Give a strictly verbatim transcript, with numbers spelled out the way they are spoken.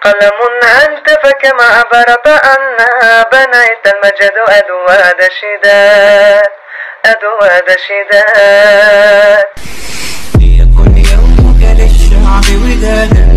قلم أنت فكما عبرت عنا بنيت المجد أدواد شداد أدواد شداد ليكن يومك للشعب ودادا